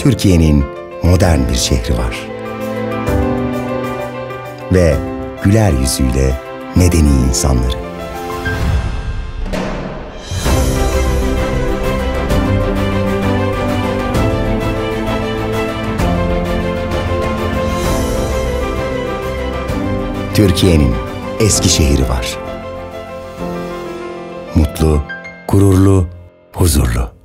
Türkiye'nin modern bir şehri var. Ve güler yüzüyle medeni insanları. Türkiye'nin Eskişehir'i var. Mutlu, gururlu, huzurlu.